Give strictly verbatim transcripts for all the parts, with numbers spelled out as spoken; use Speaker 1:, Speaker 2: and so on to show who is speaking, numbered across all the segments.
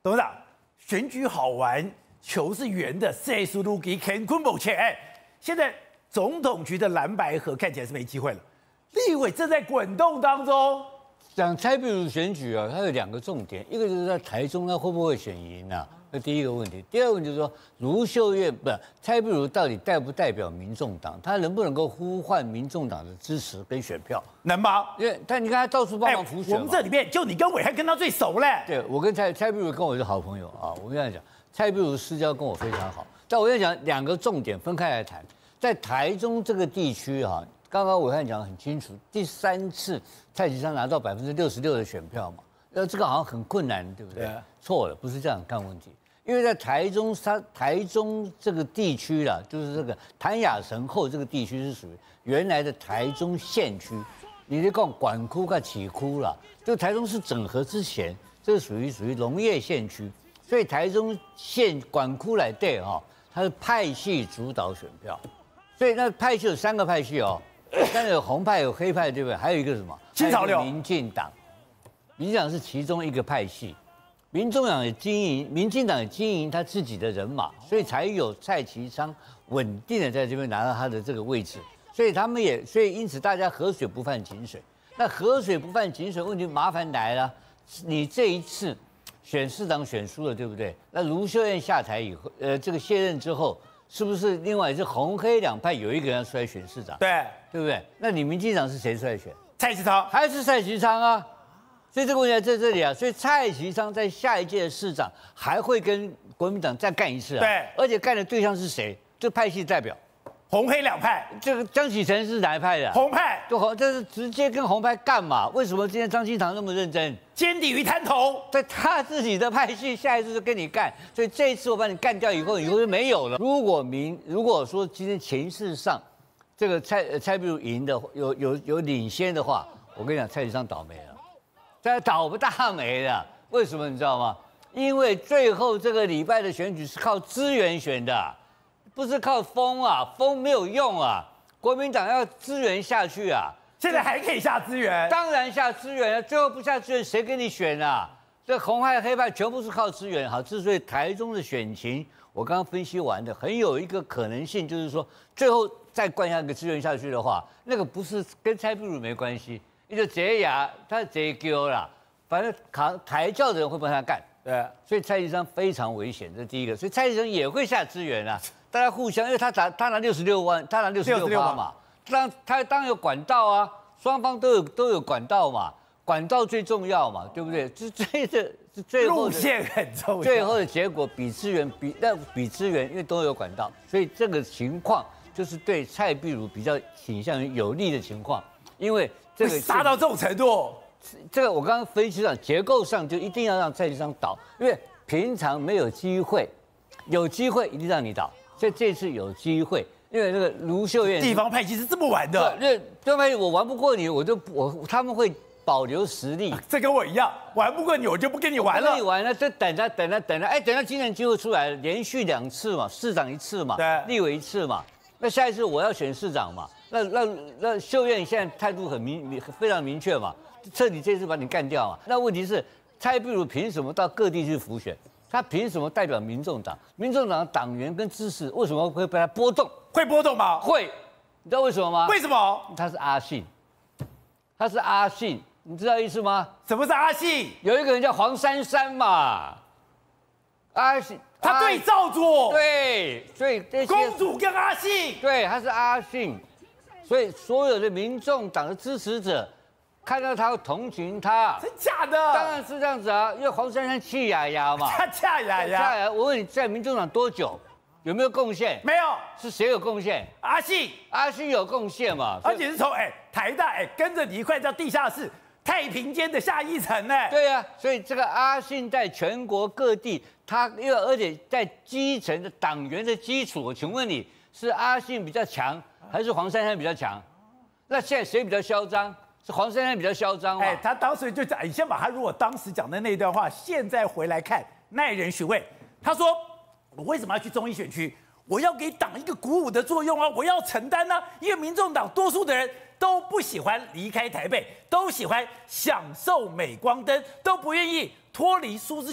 Speaker 1: 董事长，选举好玩，球是圆的，谁输都给乾坤某钱。哎，现在总统局的蓝白合看起来是没机会了，立委正在滚动当中。
Speaker 2: 讲蔡壁如选举啊，它有两个重点，一个就是在台中，他会不会选赢啊？这第一个问题。第二个问题就是说，卢秀燕不，蔡壁如到底代不代表民众党？他能不能够呼唤民众党的支持跟选票？
Speaker 1: 能吗？
Speaker 2: 因为但你看他到处帮忙辅选、
Speaker 1: 哎，我们这里面就你跟伟汉跟他最熟嘞。
Speaker 2: 对，我跟蔡蔡壁如跟我是好朋友啊。我跟他讲，蔡壁如私交跟我非常好。但我跟你讲两个重点分开来谈，在台中这个地区哈、啊，刚刚伟汉讲得很清楚，第三次蔡其昌拿到百分之六十六的选票嘛，呃，这个好像很困难，对不对？对错了，不是这样看问题。因为在台中，它台中这个地区啦，就是这个潭雅神后这个地区是属于原来的台中县区，你得讲管区跟起区啦。这个台中市整合之前，这个属于属于农业县区，所以台中县管区来对哈，它是派系主导选票，所以那派系有三个派系哦，但有红派有黑派，对不对？还有一个什么？
Speaker 1: 新潮流。
Speaker 2: 民进党，民进党是其中一个派系。民众党也经营，民进党也经营他自己的人马，所以才有蔡其昌稳定的在这边拿到他的这个位置，所以他们也，所以因此大家河水不犯井水。那河水不犯井水，问题麻烦来了，你这一次选市长选输了，对不对？那卢秀燕下台以后，呃，这个卸任之后，是不是另外是红黑两派有一个人要出来选市长？
Speaker 1: 对，
Speaker 2: 对不对？那你民进党是谁出来选？
Speaker 1: 蔡其昌，
Speaker 2: 还是蔡其昌啊？所以这个问题在这里啊，所以蔡其昌在下一届的市长还会跟国民党再干一次啊。
Speaker 1: 对，
Speaker 2: 而且干的对象是谁？就派系代表，
Speaker 1: 红黑两派。
Speaker 2: 这个江启臣是哪一派的？
Speaker 1: 红派。
Speaker 2: 就红，这是直接跟红派干嘛？为什么今天张清堂那么认真？
Speaker 1: 奸底于滩头，
Speaker 2: 在他自己的派系，下一次就跟你干。所以这一次我把你干掉以后，以后就没有了。如果民如果说今天情势上，这个蔡蔡壁如赢的有有有领先的话，我跟你讲，蔡其昌倒霉了。他倒不大霉的，为什么你知道吗？因为最后这个礼拜的选举是靠资源选的，不是靠风啊，风没有用啊。国民党要资源下去啊，
Speaker 1: 现在还可以下资源，
Speaker 2: 当然下资源啊，最后不下资源谁给你选啊？这红派黑派全部是靠资源。好，之所以台中的选情，我刚刚分析完的，很有一个可能性，就是说最后再灌下一个资源下去的话，那个不是跟蔡壁如没关系。你就杰牙，他杰丢啦，反正扛抬轿的人会帮他干，
Speaker 1: 对，
Speaker 2: 所以蔡其昌非常危险，这是第一个，所以蔡其昌也会下资源啊，大家互相，因为他拿他拿六十六万，他拿六十六趴嘛，当他当然有管道啊，双方都有都有管道嘛，管道最重要嘛，对不对？这这这是最后
Speaker 1: 路线很重要，
Speaker 2: 最后的结果比资源比那比资源，因为都有管道，所以这个情况就是对蔡壁如比较倾向于有利的情况，因为。
Speaker 1: 这个杀到这种程度，
Speaker 2: 这个我刚刚分析上结构上就一定要让蔡其昌倒，因为平常没有机会，有机会一定让你倒，所以这次有机会，因为那个卢秀燕
Speaker 1: 地方派系是这么玩的，
Speaker 2: 对，地方派系我玩不过你，我就我他们会保留实力，
Speaker 1: 这跟我一样，玩不过你我就不跟你玩了，
Speaker 2: 跟你玩了，就等着等着等着，哎，等到今年机会出来了，连续两次嘛，市长一次嘛，
Speaker 1: 对，
Speaker 2: 立委一次嘛，那下一次我要选市长嘛。那那那秀燕现在态度很明非常明确嘛，彻底这次把你干掉嘛。那问题是蔡壁如凭什么到各地去辅选？他凭什么代表民众党？民众党的党员跟支持为什么会被他波动？
Speaker 1: 会波动吗？
Speaker 2: 会，你知道为什么吗？
Speaker 1: 为什么？
Speaker 2: 他是阿信，他是阿信，你知道意思吗？
Speaker 1: 什么是阿信？
Speaker 2: 有一个人叫黄珊珊嘛，阿信。
Speaker 1: 他对照组，
Speaker 2: 对，所以这些
Speaker 1: 公主跟阿信，
Speaker 2: 对，他是阿信，所以所有的民众党的支持者看到他会同情他，
Speaker 1: 真假的？
Speaker 2: 当然是这样子啊，因为黄珊珊气牙牙嘛，
Speaker 1: 他恰牙牙，
Speaker 2: 恰牙。我问你，在民众党多久？有没有贡献？
Speaker 1: 没有，
Speaker 2: 是谁有贡献？
Speaker 1: 阿信，
Speaker 2: 阿信有贡献嘛？
Speaker 1: 而且是从哎台大哎跟着你一块到地下室。太平间的下一层呢？
Speaker 2: 对呀、啊，所以这个阿信在全国各地，他因为而且在基层的党员的基础，我请问你是阿信比较强，还是黄珊珊比较强？那现在谁比较嚣张？是黄珊珊比较嚣张嘛？
Speaker 1: 哎，他当时就讲，你先把他如果当时讲的那段话，现在回来看，耐人寻味。他说：“我为什么要去中医选区？我要给党一个鼓舞的作用啊！我要承担呢、啊，因为民众党多数的人。”都不喜欢离开台北，都喜欢享受镁光灯，都不愿意脱离舒适圈。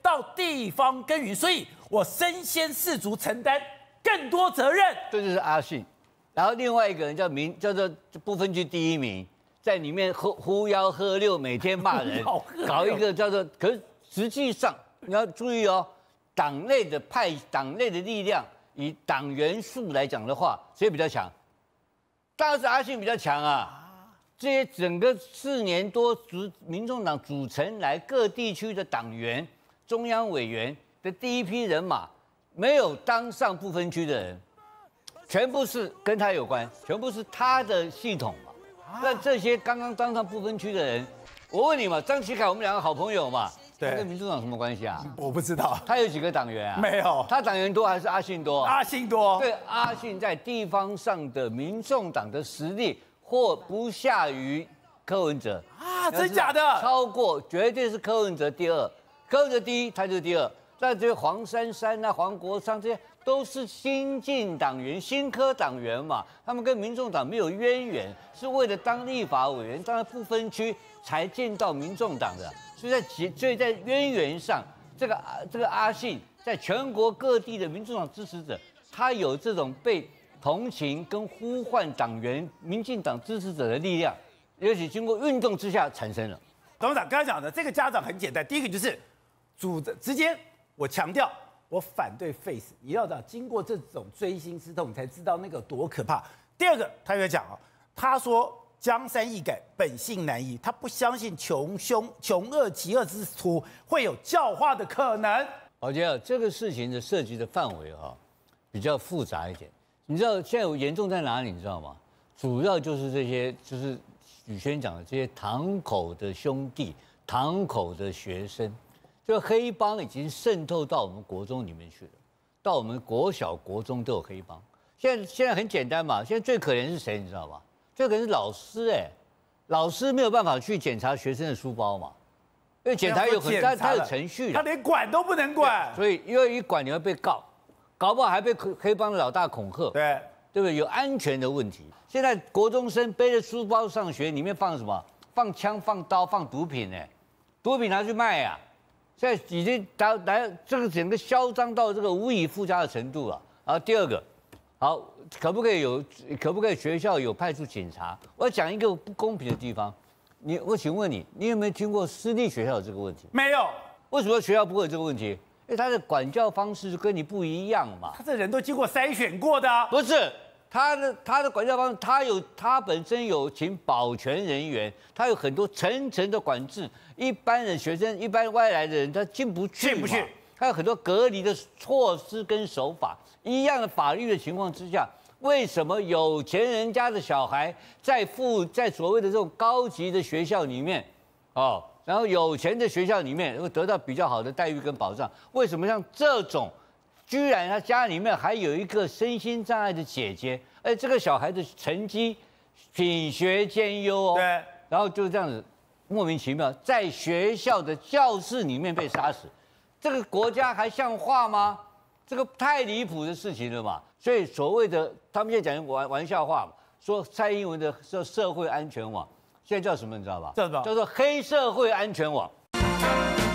Speaker 1: 到地方耕耘，所以我身先士卒，承担更多责任。
Speaker 2: 这就是阿信。然后另外一个人叫民，叫做不分区第一名，在里面呼呼吆喝六，每天骂人，搞一个叫做，可是实际上你要注意哦，党内的派，党内的力量，以党员数来讲的话，谁比较强？当然是阿信比较强啊。这些整个四年多组民众党组成来各地区的党员、中央委员的第一批人马，没有当上不分区的人。全部是跟他有关，全部是他的系统嘛。那这些刚刚当上不分区的人，我问你嘛，张启凯我们两个好朋友嘛，
Speaker 1: 对，
Speaker 2: 他跟民主党什么关系啊？
Speaker 1: 我不知道。
Speaker 2: 他有几个党员啊？
Speaker 1: 没有。
Speaker 2: 他党员多还是阿信多？
Speaker 1: 阿信多。
Speaker 2: 对，阿信在地方上的民众党的实力，或不下于柯文哲
Speaker 1: 啊？真假的？
Speaker 2: 超过，绝对是柯文哲第二，柯文哲第一，他就是第二。那这些黄珊珊啊、黄国昌这些。都是新进党员、新科党员嘛，他们跟民众党没有渊源，是为了当立法委员、当不分区才进到民众党的。所以在所以在渊源上，这个这个阿信在全国各地的民众党支持者，他有这种被同情跟呼唤党员、民进党支持者的力量，尤其经过运动之下产生了。
Speaker 1: 董事长刚才讲的这个家长很简单，第一个就是主直接我强调。我反对 face， 你要知道，经过这种锥心刺痛，你才知道那个多可怕。第二个，他有讲啊，他说江山易改，本性难移，他不相信穷凶穷恶极恶之徒会有教化的可能。
Speaker 2: 宝杰啊，这个事情的涉及的范围哈、啊、比较复杂一点。你知道现在严重在哪里？你知道吗？主要就是这些，就是宇轩讲的这些堂口的兄弟、堂口的学生。就黑帮已经渗透到我们国中里面去了，到我们国小、国中都有黑帮。现在现在很简单嘛，现在最可怜是谁？你知道吗？最可怜是老师哎、欸，老师没有办法去检查学生的书包嘛，因为检查有很他他有程序的，
Speaker 1: 他连管都不能管。
Speaker 2: 所以因为一管你会被告，搞不好还被黑帮的老大恐吓，
Speaker 1: 对
Speaker 2: 对不对？有安全的问题。现在国中生背着书包上学，里面放什么？放枪、放刀、放毒品哎、欸，毒品拿去卖呀、啊。现在已经达来这个整个嚣张到这个无以复加的程度了。然后第二个，好，可不可以有？可不可以学校有派出警察？我要讲一个不公平的地方。你，我请问你，你有没有听过私立学校有这个问题？
Speaker 1: 没有。
Speaker 2: 为什么学校不会有这个问题？因为他的管教方式就跟你不一样嘛。
Speaker 1: 他这人都经过筛选过的、啊。
Speaker 2: 不是。他的他的管教方式，他有他本身有请保全人员，他有很多层层的管制。一般的学生、一般外来的人，他进不去，
Speaker 1: 进不去。
Speaker 2: 他有很多隔离的措施跟手法。一样的法律的情况之下，为什么有钱人家的小孩在附在所谓的这种高级的学校里面，哦，然后有钱的学校里面会得到比较好的待遇跟保障？为什么像这种？居然他家里面还有一个身心障碍的姐姐，而这个小孩的成绩品学兼优哦，
Speaker 1: 对，
Speaker 2: 然后就这样子莫名其妙在学校的教室里面被杀死，这个国家还像话吗？这个太离谱的事情了嘛。所以所谓的他们现在讲玩玩笑话，说蔡英文的叫社会安全网，现在叫什么你知道吧？
Speaker 1: 叫什么？
Speaker 2: 叫做黑社会安全网。